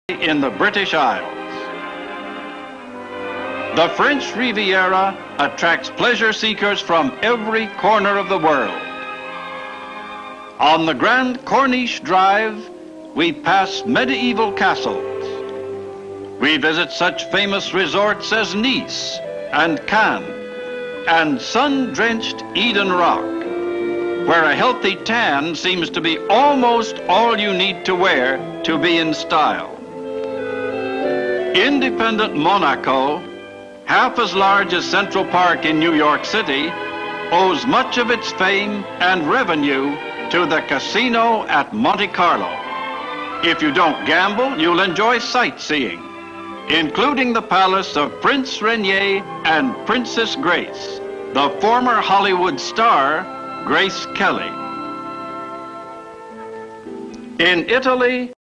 in the British Isles. The French Riviera attracts pleasure seekers from every corner of the world. On the Grand Corniche Drive, we pass medieval castles. We visit such famous resorts as Nice and Cannes and sun-drenched Eden Rock, where a healthy tan seems to be almost all you need to wear to be in style. Independent Monaco, half as large as Central Park in New York City, owes much of its fame and revenue to the casino at Monte Carlo. If you don't gamble, you'll enjoy sightseeing, including the palace of Prince Rainier and Princess Grace, the former Hollywood star, Grace Kelly. In Italy,